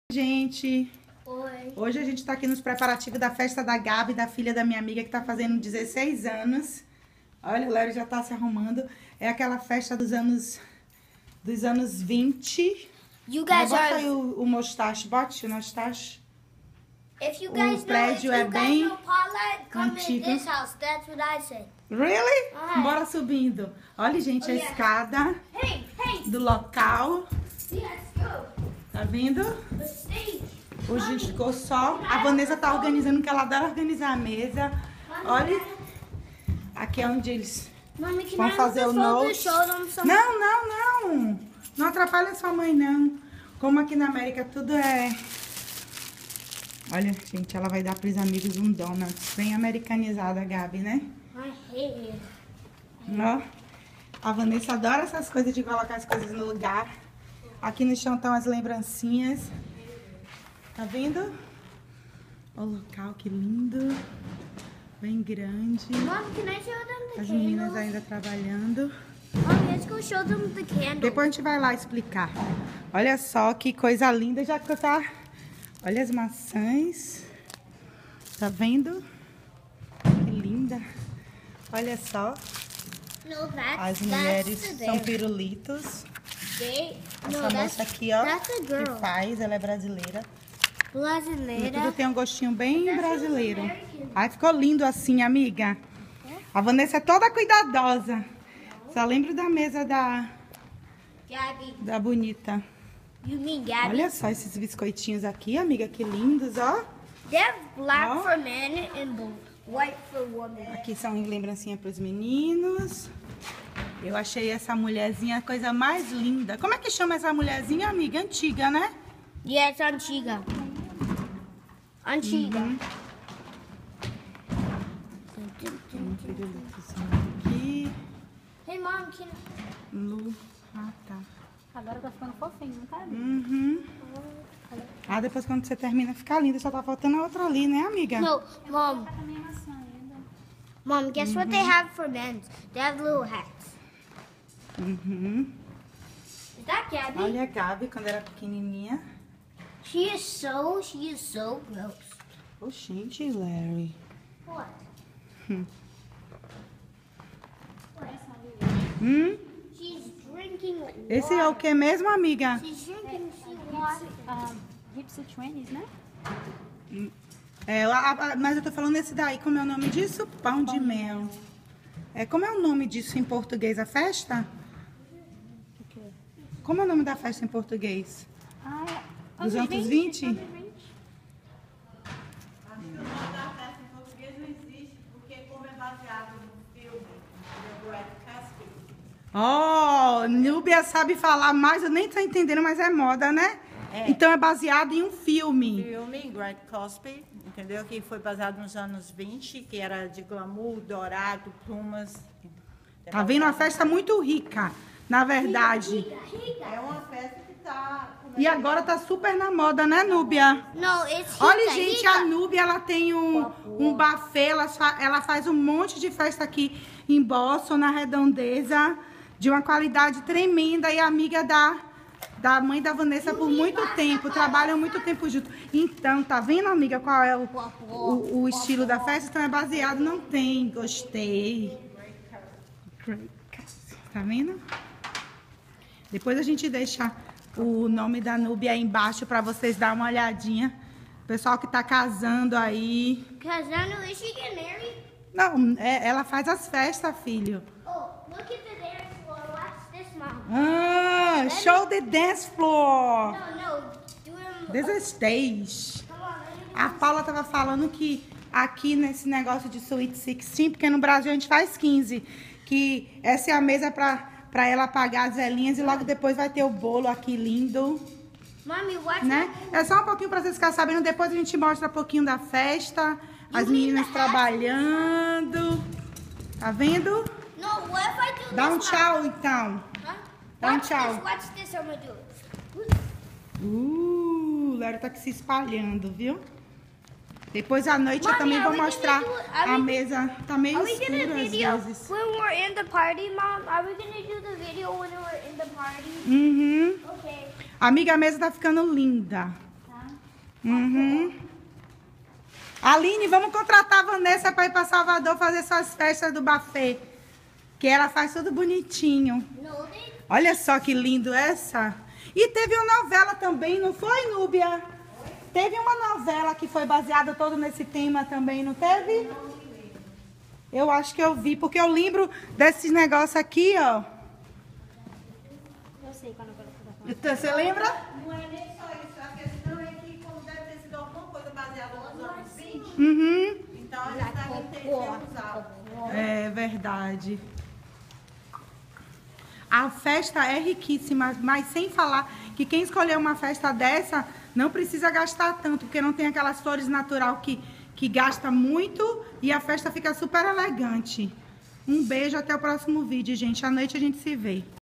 Gente, Oi. hoje a gente tá aqui nos preparativos da festa da Gabi, da filha da minha amiga que tá fazendo 16 anos. Olha, o Léo já tá se arrumando. É aquela festa dos anos 20. You guys Bota are. aí o mostache, bote o mostache. If you guys know, prédio if é you bem guys know Paula, come in antigo. this house. That's what I said. Really? Ah. Bora subindo. Olha, gente, a yeah. escada Hey, do local. let's go. Tá vendo? The stage. Hoje a gente ficou só. A Vanessa tá organizando, que ela adora organizar a mesa. Olha, aqui é onde eles Mommy, can vão fazer o note. show them some? Não. Não atrapalha sua mãe, não. Como aqui na América tudo é... Olha, gente, ela vai dar pros amigos um donuts. Bem americanizada, a Gabi, né? I hate it. Ó, a Vanessa adora essas coisas de colocar as coisas no lugar. Aqui no chão estão as lembrancinhas. Tá vendo? O local, que lindo. Bem grande. Mom, can I show them the As meninas candles? ainda trabalhando. Mom, let's go show them the candles. Depois a gente vai lá explicar. Olha só que coisa linda. Já que tá... Olha as maçãs. Tá vendo? Que linda. Olha só. No, that's As mulheres that's são pirulitos. No, Essa moça aqui, ó, that's a girl. que faz, ela é brasileira. E tudo Brasileira. tem um gostinho bem brasileiro. Ai, ficou lindo assim, amiga. A Vanessa é toda cuidadosa. Só lembro da mesa da Gabby. bonita. You mean Gabby? Olha só esses biscoitinhos aqui, amiga, que lindos, ó. They have black Oh. for men and white for women. Aqui são lembrancinhas para os meninos. Eu achei essa mulherzinha a coisa mais linda. Como é que chama essa mulherzinha, amiga? Antiga, né? Yeah, it's Antiga. Antiga. Um pirulitozinho aqui. Hey, Mom, can... Lu. Ah, tá. Agora tá ficando fofinho, não tá? Uhum. Ah, depois quando você termina fica linda. Só tá faltando a outra ali, né, amiga? No, Mom. Tá com a minha maçã ainda. Mom, guess what they have for men? They have little hats. Uhum. Is that Gabby? Olha a Gabi quando era pequenininha. She is so gross. Oh, gente, Larry. What? She's drinking water. Esse é o que mesmo, amiga? She's drinking water. Gypsy Trainees, né? É, mas eu tô falando esse daí, como é o nome disso? Pão de mel. É, como é o nome disso em português, a festa? O quê? Como é o nome da festa em português? Ah, é. Dos anos 20? Anos 20. Acho que o nome da festa em português não existe, porque como é baseado no filme do Greg Casper. Oh, Núbia sabe falar mais, eu nem tô entendendo, mas é moda, né? É. Então é baseado em um filme. Filme Greg Cosby, entendeu? Que foi baseado nos anos 20, que era de glamour, dourado, plumas. Tá vendo? Uma festa muito rica, na verdade. É uma festa que tá... E agora tá super na moda, né, Núbia? No, it's Olha, Hika, gente, Hika. a Núbia, ela tem um buffet, ela faz um monte de festa aqui em Boston, na Redondeza, de uma qualidade tremenda, e amiga da mãe da Vanessa por muito tempo, trabalham muito tempo junto. Então, tá vendo, amiga, qual é o estilo da festa? Então é baseado, não tem, gostei. Tá vendo? Depois a gente deixa o nome da Núbia aí embaixo pra vocês dar uma olhadinha. Pessoal que tá casando aí. Casano, is she getting married? Não, ela faz as festas, filho. Oh, look at the dance floor. Watch this, Mom. Ah, show the dance floor. No, do him. This is stage. Come on, let me A Paula tava falando que aqui nesse negócio de Sweet 16, porque no Brasil a gente faz 15, que essa é a mesa pra ela pagar as velhinhas e logo depois vai ter o bolo aqui lindo, Mommy, watch né? É só um pouquinho pra vocês ficarem sabendo, depois a gente mostra um pouquinho da festa, as meninas trabalhando, tá vendo? No, what if I do Dá um this, tchau então. Mom? Huh? Dá um Watch tchau. this, watch this, I'm gonna do it. O Léo tá aqui se espalhando, viu? Depois à noite eu Mommy, também are vou we gonna mostrar do- are a we- mesa. Tá meio Are we gonna escuro às video vezes. when we're in the party, Mom? Are we gonna do the video when we're in the party? Uhum. Okay. Amiga, a mesa tá ficando linda. Tá? Uhum. Aline, vamos contratar a Vanessa para ir para Salvador fazer suas festas do buffet. Que ela faz tudo bonitinho. Olha só que lindo essa. E teve uma novela também, não foi, Núbia? Teve uma novela que foi baseada todo nesse tema também, não teve? Eu acho que eu vi, porque eu lembro desses negócios aqui, ó. Eu sei quando eu vou falar. Então, você lembra? Não é nem só isso, a questão é que como deve ter sido alguma coisa baseada nos anos 20, Uhum. então eles devem ter usado. É verdade. A festa é riquíssima, mas sem falar que quem escolher uma festa dessa não precisa gastar tanto, porque não tem aquelas flores natural que gasta muito e a festa fica super elegante. Um beijo, até o próximo vídeo, gente. À noite a gente se vê.